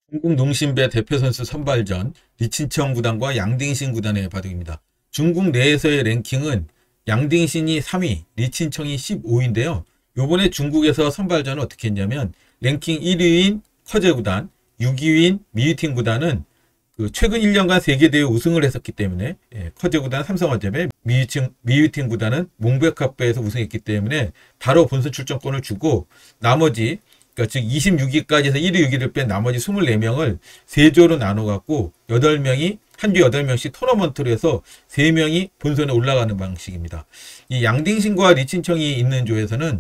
중국 농심배 대표 선수 선발전 리친청 구단과 양딩신 구단의 바둑입니다. 중국 내에서의 랭킹은 양딩신이 3위, 리친청이 15위인데요. 요번에 중국에서 선발전을 어떻게 했냐면 랭킹 1위인 커제 구단, 6위인 미유팅 구단은 그 최근 1년간 세계대회 우승을 했었기 때문에 커제 구단 삼성화재배, 미유팅 구단은 몽백카페에서 우승했기 때문에 바로 본선 출전권을 주고 나머지 그러니까 즉 26위까지 해서 1위, 6위를 뺀 나머지 24명을 세조로 나눠갖고 8명이 한 주 8명씩 토너먼트로 해서 3명이 본선에 올라가는 방식입니다. 이 양딩신과 리친청이 있는 조에서는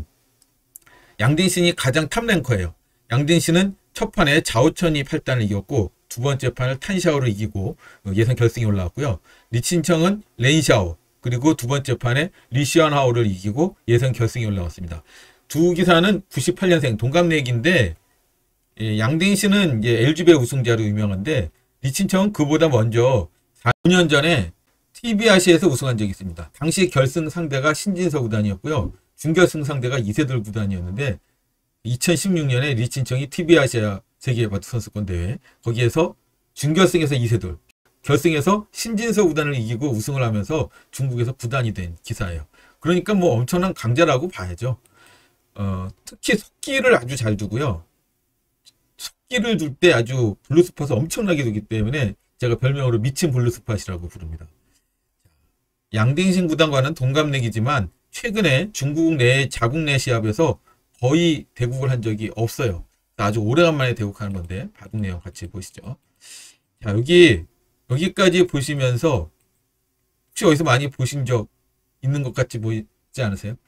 양딩신이 가장 탑랭커예요. 양딩신은 첫 판에 자오천이 8단을 이겼고 두 번째 판을 탄샤오를 이기고 예선 결승에 올라왔고요. 리친청은 렌샤오 그리고 두 번째 판에 리시안하오를 이기고 예선 결승에 올라왔습니다. 두 기사는 98년생 동갑내기인데 양딩신은 이제 LG배 우승자로 유명한데 리친청은 그보다 먼저 4년 전에 TB아시아에서 우승한 적이 있습니다. 당시 결승 상대가 신진서 구단이었고요. 준결승 상대가 이세돌 구단이었는데 2016년에 리친청이 TB아시아 세계바둑 선수권 대회 거기에서 준결승에서 이세돌, 결승에서 신진서 구단을 이기고 우승을 하면서 중국에서 구단이 된 기사예요. 그러니까 뭐 엄청난 강자라고 봐야죠. 특히 속기를 아주 잘 두고요. 속기를 둘 때 아주 블루스팟을 엄청나게 두기 때문에 제가 별명으로 미친 블루스팟이라고 부릅니다. 양딩신 구단과는 동갑내기지만 최근에 중국 내 자국 내 시합에서 거의 대국을 한 적이 없어요. 아주 오래간만에 대국하는 건데 바둑 내용 같이 보시죠. 자, 여기까지 보시면서 혹시 어디서 많이 보신 적 있는 것 같이 보이지 않으세요?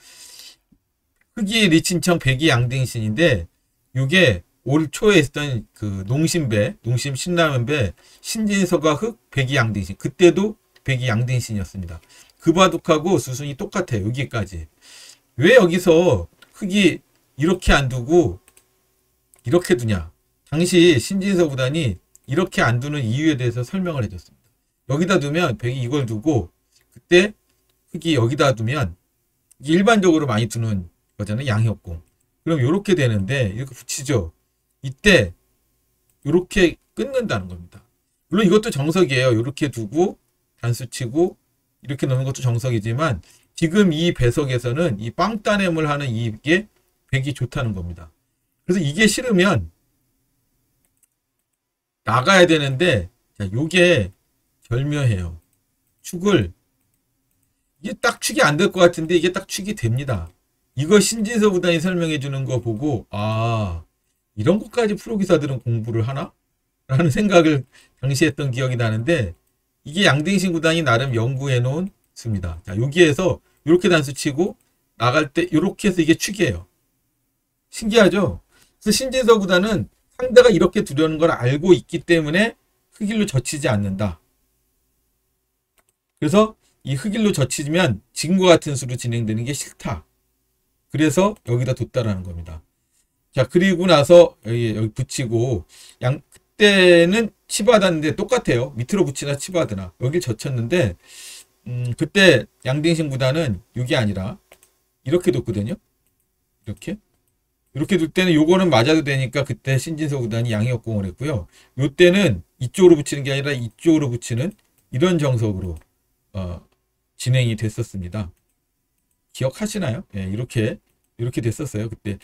흑이 리친청, 백이 양딩신인데 이게 올 초에 있었던 그 농심 신라면배 신진서가 흑, 백이 양딩신 그때도 백이 양딩신이었습니다. 그 바둑하고 수순이 똑같아요. 여기까지. 왜 여기서 흑이 이렇게 안 두고 이렇게 두냐? 당시 신진서 구단이 이렇게 안 두는 이유에 대해서 설명을 해줬습니다. 여기다 두면 백이 이걸 두고 그때 흑이 여기다 두면 일반적으로 많이 두는 거잖아요. 양협공. 그럼 이렇게 되는데 이렇게 붙이죠. 이때 이렇게 끊는다는 겁니다. 물론 이것도 정석이에요. 이렇게 두고 단수 치고 이렇게 넣는 것도 정석이지만 지금 이 배석에서는 이 빵따냄을 하는 이게 백이 좋다는 겁니다. 그래서 이게 싫으면 나가야 되는데 자, 요게 절묘해요. 축을 이게 딱 축이 안 될 것 같은데 이게 딱 축이 됩니다. 이거 신진서 구단이 설명해 주는 거 보고 아 이런 것까지 프로기사들은 공부를 하나? 라는 생각을 당시 했던 기억이 나는데 이게 양딩신 구단이 나름 연구해 놓은 수입니다. 자, 여기에서 이렇게 단수 치고 나갈 때 이렇게 해서 이게 축이에요. 신기하죠? 그래서 신진서 구단은 상대가 이렇게 두려는 걸 알고 있기 때문에 흑일로 젖히지 않는다. 그래서 이 흑일로 젖히면 지금과 같은 수로 진행되는 게 싫다. 그래서 여기다 뒀다라는 겁니다. 자, 그리고 나서 여기 붙이고 그때는 치받았는데 똑같아요. 밑으로 붙이나 치받으나 여길 젖혔는데 그때 양딩신 구단은 이게 아니라 이렇게 뒀거든요. 이렇게 둘 때는 요거는 맞아도 되니까 그때 신진서 구단이 양의역공을 했고요. 요 때는 이쪽으로 붙이는 게 아니라 이쪽으로 붙이는 이런 정석으로 진행이 됐었습니다. 기억하시나요? 예, 이렇게 됐었어요. 그때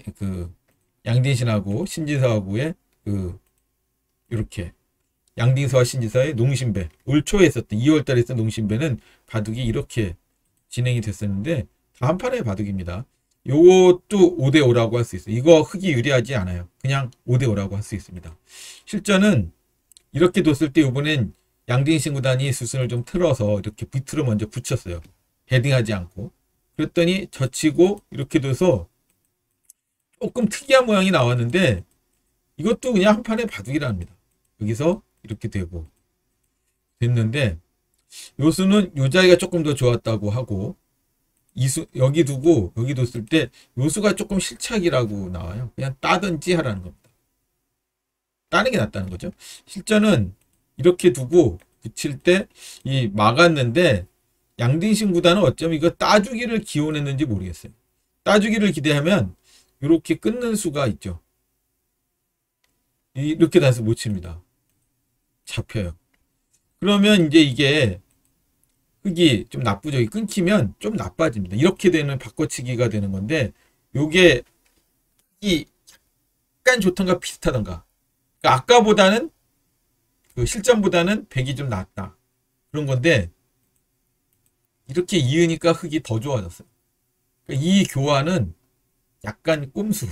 양딩신하고 신진서하고의 이렇게 양딩서와 신진서의 농심배 올 초에 있었던 2월달에 있었던 농심배는 바둑이 이렇게 진행이 됐었는데 다 한 판의 바둑입니다. 요것도 5대5라고 할 수 있어요. 이거 흑이 유리하지 않아요. 그냥 5대5라고 할 수 있습니다. 실전은 이렇게 뒀을 때 이번엔 양딩신 구단이 수순을 좀 틀어서 이렇게 비트로 먼저 붙였어요. 헤딩하지 않고. 그랬더니 젖히고 이렇게 둬서 조금 특이한 모양이 나왔는데 이것도 그냥 한 판의 바둑이랍니다. 여기서 이렇게 되고 됐는데 요 수는 요 자리가 조금 더 좋았다고 하고 여기 두고 여기 뒀을 때 요 수가 조금 실착이라고 나와요. 그냥 따든지 하라는 겁니다. 따는 게 낫다는 거죠. 실전은 이렇게 두고 붙일 때 이 막았는데 양딩신 구단은 어쩌면 이거 따주기를 기원했는지 모르겠어요. 따주기를 기대하면 이렇게 끊는 수가 있죠. 이렇게 단수 못 칩니다. 잡혀요. 그러면 이제 이게 흙이 좀 나쁘죠. 끊기면 좀 나빠집니다. 이렇게 되는 바꿔치기가 되는 건데, 요게 이 약간 좋던가 비슷하던가. 그러니까 아까보다는 그 실전보다는 백이 좀 낫다. 그런 건데 이렇게 이으니까 흙이 더 좋아졌어요. 그러니까 이 교환은 약간 꼼수.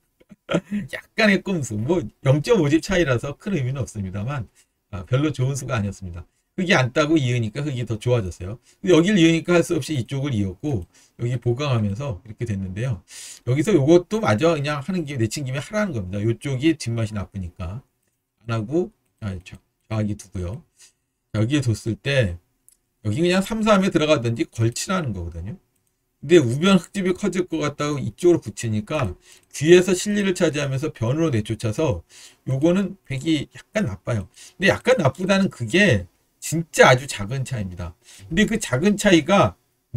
약간의 꼼수. 뭐 0.5집 차이라서 큰 의미는 없습니다만 별로 좋은 수가 아니었습니다. 흙이 안 따고 이으니까 흙이 더 좋아졌어요. 여기를 이으니까 할 수 없이 이쪽을 이었고 여기 보강하면서 이렇게 됐는데요. 여기서 이것도 마저 그냥 하는 김에 내친 김에 하라는 겁니다. 이쪽이 뒷맛이 나쁘니까 안 하고 좌하기 두고요. 여기에 뒀을 때 여기 그냥 3, 4함에 들어가든지 걸치라는 거거든요. 근데 우변 흙집이 커질 것 같다고 이쪽으로 붙이니까 귀에서 실리를 차지하면서 변으로 내쫓아서 요거는 백이 약간 나빠요. 근데 약간 나쁘다는 그게 진짜 아주 작은 차이입니다. 근데 그 작은 차이가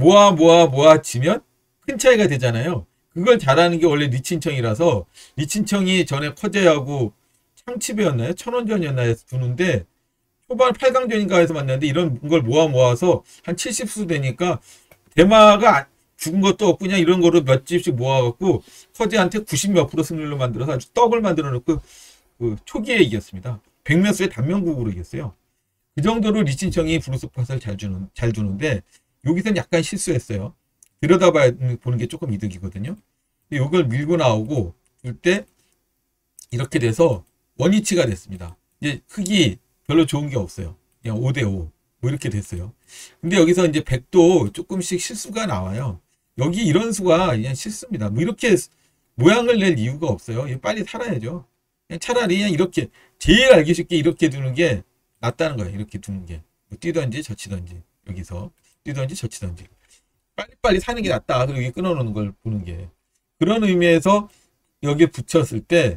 모아지면 큰 차이가 되잖아요. 그걸 잘하는 게 원래 리친청이라서, 리친청이 전에 커제하고 창치배였나요? 천원전이었나요? 두는데 초반 8강전인가 해서 만났는데 이런 걸 모아서 한 70수 되니까 대마가 죽은 것도 없고 그냥 이런 거로 몇 집씩 모아갖고 커제한테 90몇 프로 승률로 만들어서 아주 떡을 만들어 놓고 그 초기에 이겼습니다. 백몇 수의 단명국으로 이겼어요. 그 정도로 리친청이 브루스팟을 잘 주는데 여기서는 약간 실수했어요. 들여다봐야 보는 게 조금 이득이거든요. 이걸 밀고 나오고 줄 때 이렇게 돼서 원위치가 됐습니다. 이제 흙이 별로 좋은 게 없어요. 그냥 5대5 뭐 이렇게 됐어요. 근데 여기서 이제 백도 조금씩 실수가 나와요. 여기 이런 수가 그냥 실수입니다. 뭐 이렇게 모양을 낼 이유가 없어요. 빨리 살아야죠. 그냥 차라리 그냥 이렇게 제일 알기 쉽게 이렇게 두는 게 낫다는 거예요. 이렇게 두는 게. 뭐 뛰던지 젖히던지 여기서 뛰던지 젖히던지 빨리빨리 사는 게 낫다. 그리고 여기 끊어놓는 걸 보는 게. 그런 의미에서 여기에 붙였을 때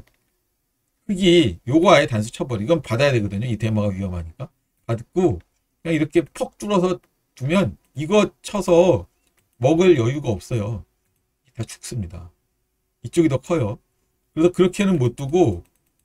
흙이 요거 아예 단수 쳐버려. 이건 받아야 되거든요. 이 대마가 위험하니까. 받고 그냥 이렇게 퍽 뚫어서 두면 이거 쳐서 먹을 여유가 없어요. 다 죽습니다. 이쪽이 더 커요. 그래서 그렇게는 못 두고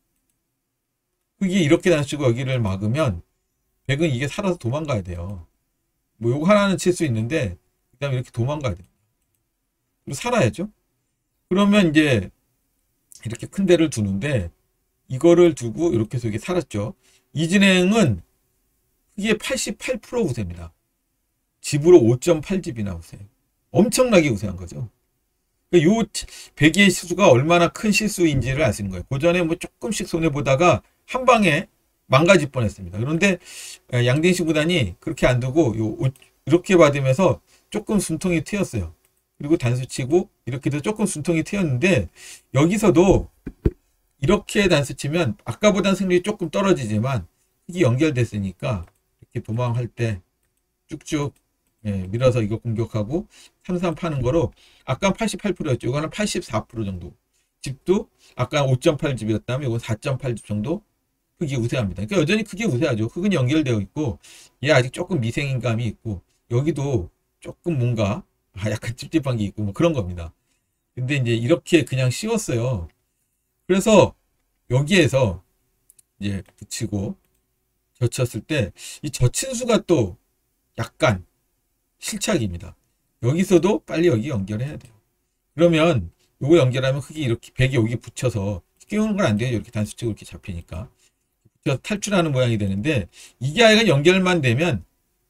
흙이 이렇게 단수치고 여기를 막으면 백은 이게 살아서 도망가야 돼요. 뭐 요거 하나는 칠 수 있는데 그 다음에 이렇게 도망가야 돼요. 그리고 살아야죠. 그러면 이제 이렇게 큰 데를 두는데 이거를 두고 이렇게 해서 이게 살았죠. 이진행은 흙이 88% 우세입니다. 집으로 5.8집이나 우세. 엄청나게 우세한 거죠. 요 백의 실수가 얼마나 큰 실수인지를 알 수 있는 거예요. 그 전에 뭐 조금씩 손해보다가 한 방에 망가질 뻔했습니다. 그런데 양딩시 구단이 그렇게 안 두고 이렇게 받으면서 조금 숨통이 트였어요. 그리고 단수 치고 이렇게 해서 조금 숨통이 트였는데 여기서도 이렇게 단수 치면 아까보단 승률이 조금 떨어지지만 흙이 연결됐으니까 이렇게 도망할 때 쭉쭉 밀어서 이거 공격하고 3-3 파는 거로 아까 88%였죠. 이거는 84% 정도. 집도 아까 5.8집이었다면 이건 4.8집 정도 흙이 우세합니다. 그러니까 여전히 크게 우세하죠. 흙은 연결되어 있고 얘 아직 조금 미생인감이 있고 여기도 조금 뭔가 약간 찝찝한 게 있고 뭐 그런 겁니다. 근데 이제 이렇게 그냥 씌웠어요. 그래서 여기에서 이제 붙이고 젖혔을 때 이 젖힌 수가 또 약간 실착입니다. 여기서도 빨리 여기 연결해야 돼요. 그러면 요거 연결하면 흙이 이렇게 백이 여기 붙여서 끼우는 건 안 돼요. 이렇게 단수치고 이렇게 잡히니까 붙여서 탈출하는 모양이 되는데 이게 아예 연결만 되면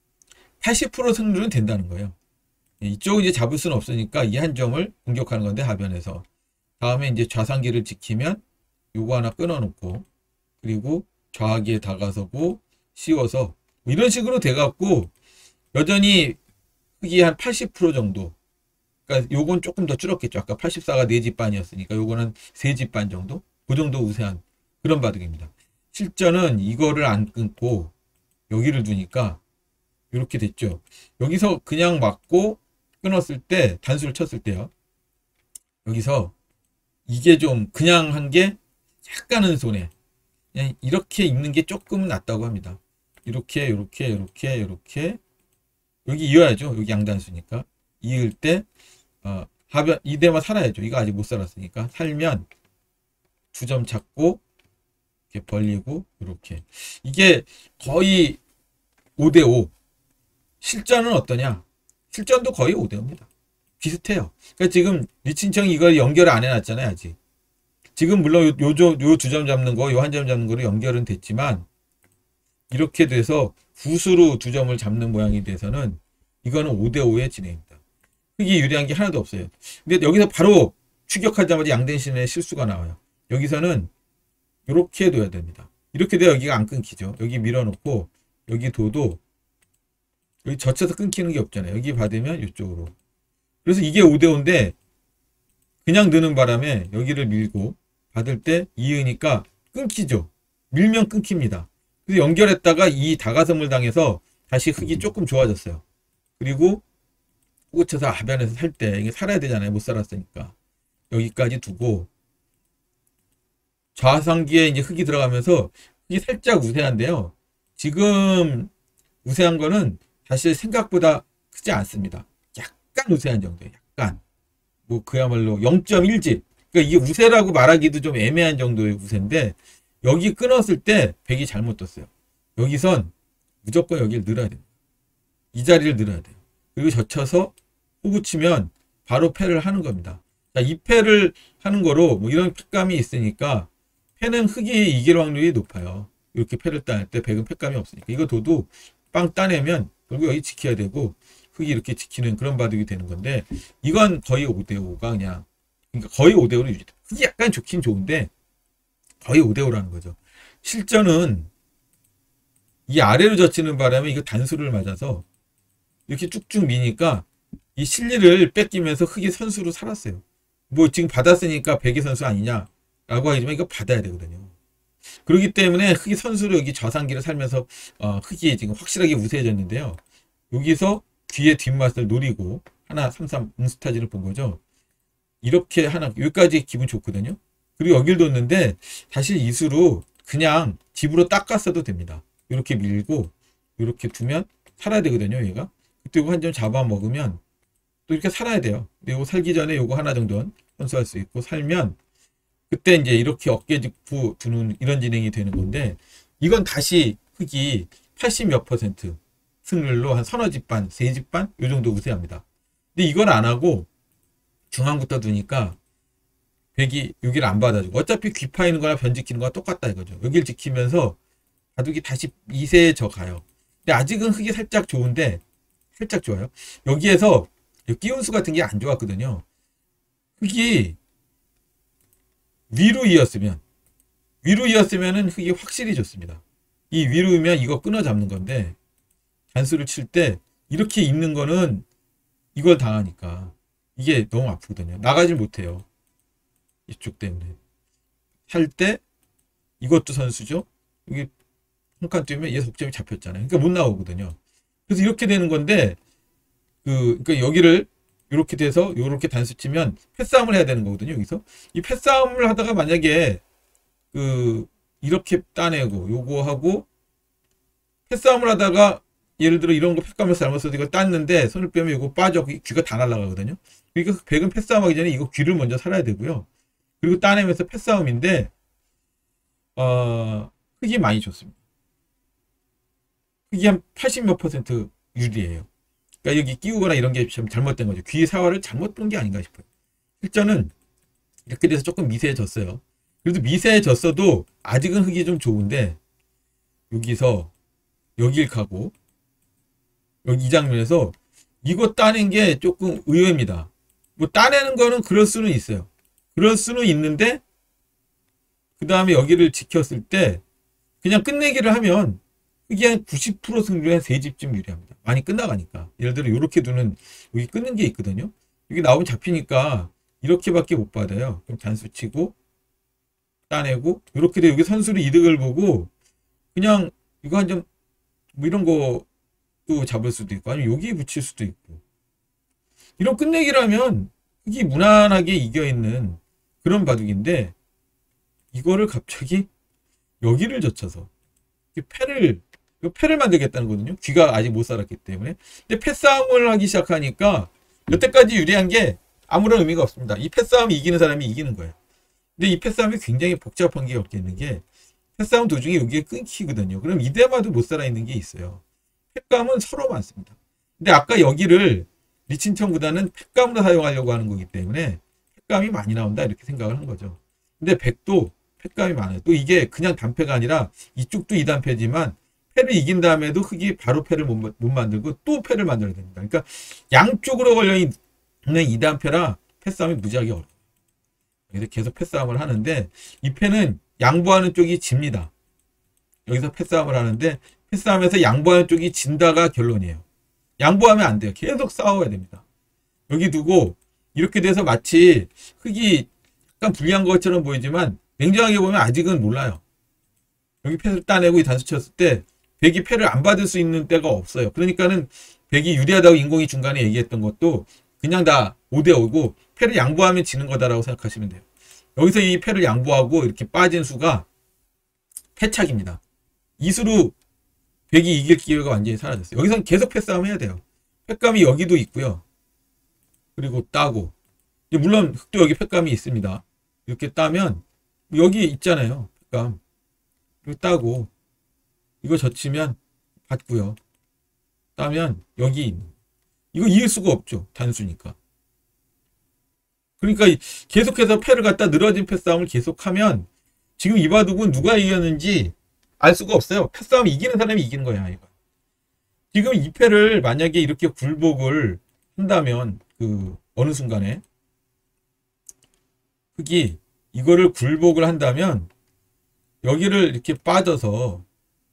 80% 승률은 된다는 거예요. 이쪽은 이제 잡을 수는 없으니까 이 한 점을 공격하는 건데 하변에서 다음에 이제 좌상기를 지키면 요거 하나 끊어놓고 그리고 좌하기에 다가서고 씌워서 뭐 이런 식으로 돼갖고 여전히 흙이 한 80% 정도. 그러니까 요건 조금 더 줄었겠죠. 아까 84가 4집 반이었으니까 요거는 3집 반 정도? 그 정도 우세한 그런 바둑입니다. 실전은 이거를 안 끊고 여기를 두니까 이렇게 됐죠. 여기서 그냥 맞고 끊었을 때 단수를 쳤을 때요. 여기서 이게 좀 그냥 한 게 약간은 손해. 그냥 이렇게 있는 게 조금은 낫다고 합니다. 이렇게 여기 이어야죠. 여기 양단수니까 이을 때 하변 이대만 살아야죠. 이거 아직 못 살았으니까 살면 2점 찾고 이렇게 벌리고 이렇게. 이게 거의 5대5. 실전은 어떠냐? 실전도 거의 5대5입니다. 비슷해요. 그러니까 지금 리친청이 이걸 연결을 안 해놨잖아요, 아직. 지금 물론 요 두 점 잡는 거, 요 한 점 잡는 거로 연결은 됐지만, 이렇게 돼서 붓으로 두 점을 잡는 모양이 돼서는 이거는 5대5의 진행입니다. 흑이 유리한 게 하나도 없어요. 근데 여기서 바로 추격하자마자 양댕신의 실수가 나와요. 여기서는 이렇게 둬야 됩니다. 이렇게 돼야 여기가 안 끊기죠. 여기 밀어놓고 여기 둬도 여기 젖혀서 끊기는 게 없잖아요. 여기 받으면 이쪽으로. 그래서 이게 5대5인데 그냥 드는 바람에 여기를 밀고 받을 때 이으니까 끊기죠. 밀면 끊깁니다. 그래서 연결했다가 이 다가섬을 당해서 다시 흑이 조금 좋아졌어요. 그리고 꽂혀서 하변에서 살 때 이게 살아야 되잖아요. 못 살았으니까. 여기까지 두고 좌상기에 이제 흑이 들어가면서 흑이 살짝 우세한데요. 지금 우세한 거는 사실 생각보다 크지 않습니다. 약간 우세한 정도예요. 약간. 뭐 그야말로 0.1집. 그러니까 이게 우세라고 말하기도 좀 애매한 정도의 우세인데 여기 끊었을 때 백이 잘못 떴어요. 여기선 무조건 여기를 늘어야 됩니다. 이 자리를 늘어야 돼요. 그리고 젖혀서 호구 치면 바로 패를 하는 겁니다. 자, 이 패를 하는 거로 뭐 이런 패감이 있으니까 패는 흑이 이길 확률이 높아요. 이렇게 패를 따낼 때 백은 패감이 없으니까. 이거 둬도 빵 따내면 결국 여기 지켜야 되고 흑이 이렇게 지키는 그런 바둑이 되는 건데 이건 거의 5대5가 그냥 그러니까 거의 5대5로 유지돼. 흑이 약간 좋긴 좋은데 거의 5대5라는 거죠. 실전은 이 아래로 젖히는 바람에 이거 단수를 맞아서 이렇게 쭉쭉 미니까 이 실리를 뺏기면서 흑이 선수로 살았어요. 뭐 지금 받았으니까 백이 선수 아니냐라고 하지만 이거 받아야 되거든요. 그렇기 때문에 흑이 선수로 여기 좌상기를 살면서 흑이 지금 확실하게 우세해졌는데요. 여기서 귀의 뒷맛을 노리고 하나 3-3 응스타진을 본 거죠. 이렇게 하나 여기까지 기분 좋거든요. 그리고 여길 뒀는데 사실 이수로 그냥 집으로 닦았어도 됩니다. 이렇게 밀고 이렇게 두면 살아야 되거든요. 얘가 그때 이거 한 점 잡아먹으면 또 이렇게 살아야 돼요. 근데 이거 살기 전에 이거 하나 정도는 선수할 수 있고 살면 그때 이제 이렇게 어깨 짚고 두는 이런 진행이 되는 건데 이건 다시 흑이 80몇 % 승률로 한 서너 집 반, 세 집 반 요 정도 우세합니다. 근데 이걸 안 하고 중앙부터 두니까 백이 여기를 안 받아주고 어차피 귀 파이는 거나 변 지키는 거나 똑같다 이거죠. 여기를 지키면서 바둑이 다시 미세해져 가요. 근데 아직은 흑이 살짝 좋은데 살짝 좋아요. 여기에서 끼운수 같은 게 안 좋았거든요. 흑이 위로 이었으면은 흑이 확실히 좋습니다. 이 위로이면 이거 끊어 잡는 건데 단수를 칠 때 이렇게 있는 거는 이걸 당하니까 이게 너무 아프거든요. 나가질 못해요. 이쪽 때문에. 할 때 이것도 선수죠. 여기 한 칸 뛰면 얘 속점이 잡혔잖아요. 그러니까 못 나오거든요. 그래서 이렇게 되는 건데 그러니까 여기를 이렇게 돼서 이렇게 단수 치면 패싸움을 해야 되는 거거든요. 여기서 이 패싸움을 하다가 만약에 이렇게 따내고 요거 하고 패싸움을 하다가 예를 들어 이런 거 패싸움에서 잘못해서 이거 땄는데 손을 빼면 이거 빠져 귀가 다 날아가거든요. 그러니까 백은 패싸움하기 전에 이거 귀를 먼저 살아야 되고요. 그리고 따내면서 패싸움인데 흑이 많이 좋습니다. 흑이 한 80몇 % 유리해요. 그러니까 여기 끼우거나 이런 게 좀 잘못된 거죠. 귀 사활을 잘못 본 게 아닌가 싶어요. 실전은 이렇게 돼서 조금 미세해졌어요. 그래도 미세해졌어도 아직은 흑이 좀 좋은데 여기서 여길 가고 여기 이 장면에서 이거 따낸 게 조금 의외입니다. 뭐 따내는 거는 그럴 수는 있어요. 그럴 수는 있는데 그 다음에 여기를 지켰을 때 그냥 끝내기를 하면 이게 한 90% 승률에 한 3집쯤 유리합니다. 많이 끝나가니까. 예를 들어 이렇게 두는 여기 끊는 게 있거든요. 여기 나오면 잡히니까 이렇게밖에 못 받아요. 그럼 단수 치고 따내고 이렇게 돼. 여기 선수를 이득을 보고 그냥 이거 한 점 뭐 이런 거도 잡을 수도 있고 아니면 여기 붙일 수도 있고 이런 끝내기라면 흑이 무난하게 이겨있는 그런 바둑인데 이거를 갑자기 여기를 젖혀서 패를 만들겠다는 거거든요. 귀가 아직 못 살았기 때문에. 근데 패싸움을 하기 시작하니까 여태까지 유리한 게 아무런 의미가 없습니다. 이 패싸움이 이기는 사람이 이기는 거예요. 근데 이 패싸움이 굉장히 복잡한 게 없겠는 게 패싸움 도중에 여기에 끊기거든요. 그럼 이대마도 못 살아있는 게 있어요. 팩감은 서로 많습니다. 근데 아까 여기를 리친청 구단은 팩감으로 사용하려고 하는 거기 때문에 팩감이 많이 나온다 이렇게 생각을 한 거죠. 근데 100도 팩감이 많아요. 또 이게 그냥 단패가 아니라 이쪽도 2단패지만 패를 이긴 다음에도 흑이 바로 패를 못 만들고 또 패를 만들어야 됩니다. 그러니까 양쪽으로 걸려있는 2단패라 패싸움이 무지하게 어려워요. 그래서 계속 패싸움을 하는데 이 패는 양보하는 쪽이 집니다. 여기서 패싸움을 하는데 패싸움에서 양보하는 쪽이 진다가 결론이에요. 양보하면 안 돼요. 계속 싸워야 됩니다. 여기 두고 이렇게 돼서 마치 흑이 약간 불리한 것처럼 보이지만 냉정하게 보면 아직은 몰라요. 여기 패를 따내고 이 단수 쳤을 때 백이 패를 안 받을 수 있는 때가 없어요. 그러니까는 백이 유리하다고 인공이 중간에 얘기했던 것도 그냥 다 5대5고 패를 양보하면 지는 거다라고 생각하시면 돼요. 여기서 이 패를 양보하고 이렇게 빠진 수가 패착입니다. 이 수로 백이 이길 기회가 완전히 사라졌어요. 여기서는 계속 패싸움 해야 돼요. 패감이 여기도 있고요. 그리고 따고 물론 흑도 여기 패감이 있습니다. 이렇게 따면 여기 있잖아요. 패감. 이거 따고 이거 젖히면 받고요. 따면 여기 있는 이거 이길 수가 없죠. 단수니까. 그러니까 계속해서 패를 갖다 늘어진 패싸움을 계속하면 지금 이 바둑은 누가 이겼는지 알 수가 없어요. 패싸움 이기는 사람이 이기는 거야. 이거. 지금 이 패를 만약에 이렇게 굴복을 한다면 그 어느 순간에 흑이 이거를 굴복을 한다면 여기를 이렇게 빠져서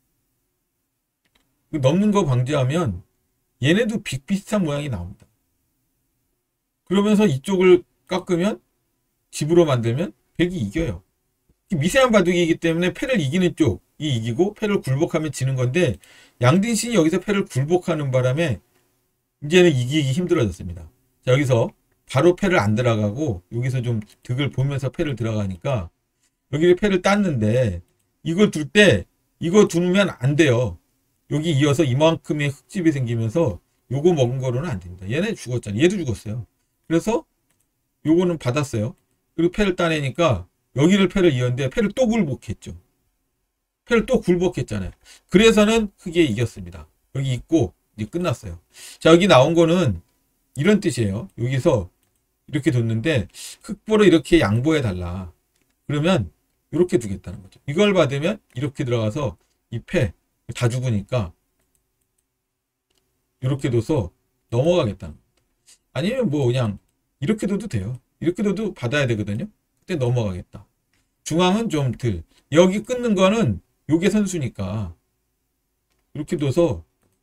넘는 거 방지하면 얘네도 비슷한 모양이 나옵니다. 그러면서 이쪽을 깎으면 집으로 만들면 백이 이겨요. 미세한 바둑이기 때문에 패를 이기는 쪽이 이기고 패를 굴복하면 지는 건데 양딩신이 여기서 패를 굴복하는 바람에 이제는 이기기 힘들어졌습니다. 자, 여기서 바로 패를 안 들어가고 여기서 좀 득을 보면서 패를 들어가니까 여기를 패를 땄는데 이걸 둘 때 이거 두면 안 돼요. 여기 이어서 이만큼의 흑집이 생기면서 요거 먹은 거로는 안 됩니다. 얘네 죽었잖아요. 얘도 죽었어요. 그래서 요거는 받았어요. 그리고 패를 따내니까 여기를 패를 이었는데 패를 또 굴복했죠. 패를 또 굴복했잖아요. 그래서는 흑이 이겼습니다. 여기 있고 이제 끝났어요. 자, 여기 나온 거는 이런 뜻이에요. 여기서 이렇게 뒀는데 흑보로 이렇게 양보해 달라. 그러면 이렇게 두겠다는 거죠. 이걸 받으면 이렇게 들어가서 이 패 다 죽으니까 이렇게 둬서 넘어가겠다는 겁니다. 아니면 뭐 그냥 이렇게 둬도 돼요. 이렇게 둬도 받아야 되거든요. 그때 넘어가겠다. 중앙은 좀 덜. 여기 끊는 거는 요게 선수니까 이렇게 둬서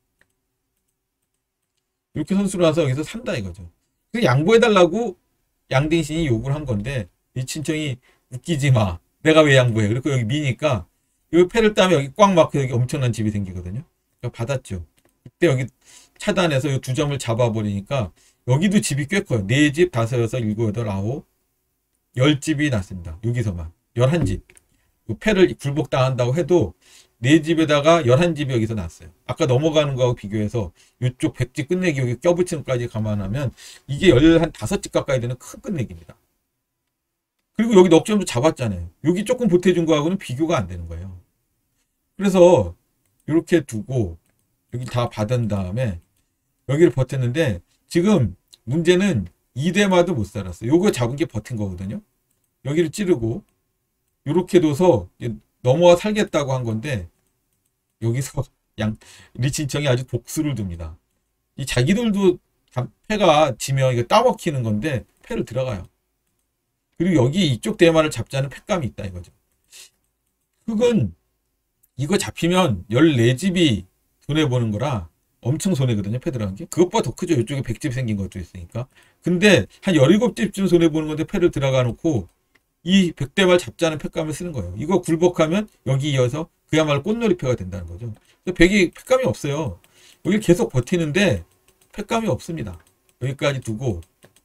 이렇게 선수라서 여기서 산다 이거죠. 그래서 양보해달라고 양딩신이 요구를 한 건데 이 친청이 웃기지 마. 내가 왜 양보해. 그리고 여기 미니까 이 패를 따면 여기 꽉 막혀 여기 엄청난 집이 생기거든요. 그러니까 받았죠. 그때 여기 차단해서 이 두 점을 잡아버리니까 여기도 집이 꽤 커요. 4집, 5, 6, 7, 8, 9, 10집이 났습니다. 여기서만. 11집. 패를 굴복당한다고 해도 4집에다가 11집이 여기서 났어요. 아까 넘어가는 거하고 비교해서 이쪽 100집 끝내기 여기 껴붙이는 것까지 감안하면 이게 15집 가까이 되는 큰 끝내기입니다. 그리고 여기 넉점도 잡았잖아요. 여기 조금 보태준 거하고는 비교가 안 되는 거예요. 그래서 이렇게 두고 여기 다 받은 다음에 여기를 버텼는데 지금 문제는 2대마도 못 살았어요. 요거 잡은 게 버틴 거거든요. 여기를 찌르고 이렇게 둬서 넘어와 살겠다고 한 건데 여기서 리친청이 아주 복수를 둡니다. 이 자기들도 패가 지면 이거 따먹히는 건데 패를 들어가요. 그리고 여기 이쪽 대마를 잡자는 패감이 있다 이거죠. 흑은 이거 잡히면 14집이 손해보는 거라 엄청 손해거든요. 패 들어간 게. 그것보다 더 크죠. 이쪽에 100집 생긴 것도 있으니까. 근데 한 17집쯤 손해보는 건데 패를 들어가 놓고 이 100대말 잡자는 패감을 쓰는 거예요. 이거 굴복하면 여기 이어서 그야말로 꽃놀이패가 된다는 거죠. 백이 패감이 없어요. 여기 계속 버티는데 패감이 없습니다. 여기까지 두고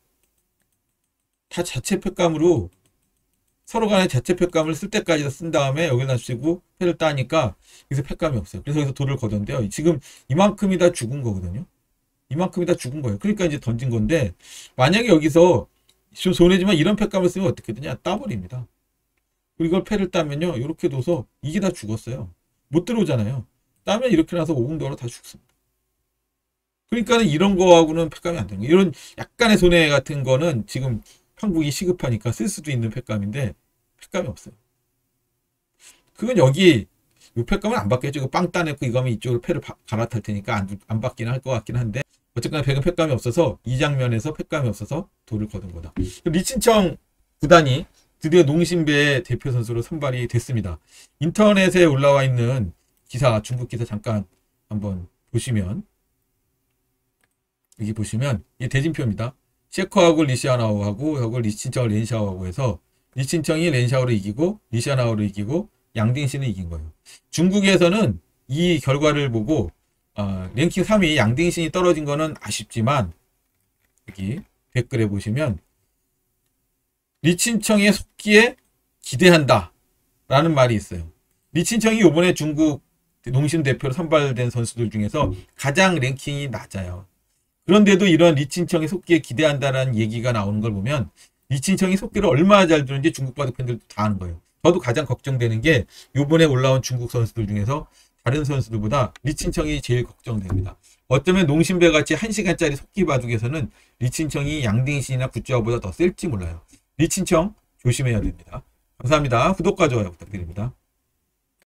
다 자체 패감으로 서로 간에 자체 패감을 쓸 때까지 쓴 다음에 여기다 쓰고 패를 따니까 여기서 패감이 없어요. 그래서 여기서 돌을 거던데요. 지금 이만큼이 다 죽은 거거든요. 이만큼이 다 죽은 거예요. 그러니까 이제 던진 건데 만약에 여기서 좀 손해지만 이런 패감을 쓰면 어떻게 되냐? 따버립니다. 그리고 이걸 패를 따면요. 이렇게 둬서 이게 다 죽었어요. 못 들어오잖아요. 따면 이렇게 나서 오공도로 다 죽습니다. 그러니까는 이런 거하고는 패감이 안 되는 거예요. 이런 약간의 손해 같은 거는 지금 한국이 시급하니까 쓸 수도 있는 패감인데 패감이 없어요. 그건 여기 이 패감은 안 받겠죠. 이거 빵 따냈고 이거 하면 이쪽으로 패를 갈아탈 테니까 안 받기는 할 것 같긴 한데 어쨌거나 백은 패감이 없어서 이 장면에서 패감이 없어서 돌을 거둔 거다. 리친청 구단이 드디어 농심배의 대표 선수로 선발이 됐습니다. 인터넷에 올라와 있는 기사, 중국 기사 잠깐 한번 보시면 여기 보시면 이게 대진표입니다. 체커하고 리시아나오하고 리친청을 렌샤오하고 해서 리친청이 렌샤오를 이기고 리시아나오를 이기고 양딩신을 이긴 거예요. 중국에서는 이 결과를 보고 랭킹 3위 양딩신이 떨어진 거는 아쉽지만 여기 댓글에 보시면 리친청의 속기에 기대한다 라는 말이 있어요. 리친청이 이번에 중국 농심 대표로 선발된 선수들 중에서 가장 랭킹이 낮아요. 그런데도 이런 리친청의 속기에 기대한다라는 얘기가 나오는 걸 보면 리친청이 속기를 얼마나 잘 두는지 중국 바둑 팬들도 다 아는 거예요. 저도 가장 걱정되는 게 이번에 올라온 중국 선수들 중에서 다른 선수들보다 리친청이 제일 걱정됩니다. 어쩌면 농심배 같이 1시간짜리 속기 바둑에서는 리친청이 양딩신이나 구자오보다 더 셀지 몰라요. 리친청 조심해야 됩니다. 감사합니다. 구독과 좋아요 부탁드립니다.